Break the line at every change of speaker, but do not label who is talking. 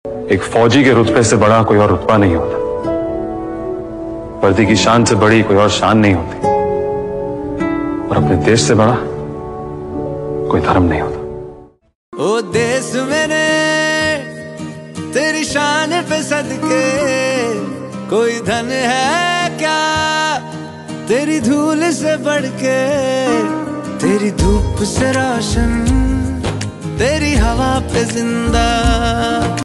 एक फौजी के रुतबे से बड़ा कोई और रुतबा नहीं होता। वर्दी की शान से बड़ी कोई और शान नहीं होती। और अपने देश से बड़ा कोई धर्म नहीं होता।
ओ देश मेरे तेरी शान पे सदके कोई धन है क्या तेरी धूल से बढ़ के, तेरी धूप से रोशन तेरी हवा पे जिंदा।